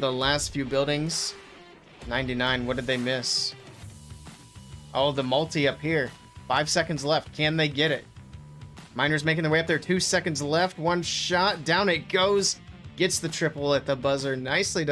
the last few buildings. 99, what did they miss? Oh, the multi up here. 5 seconds left. Can they get it? Miners making their way up there. 2 seconds left. One shot. Down it goes. Gets the triple at the buzzer. Nicely done.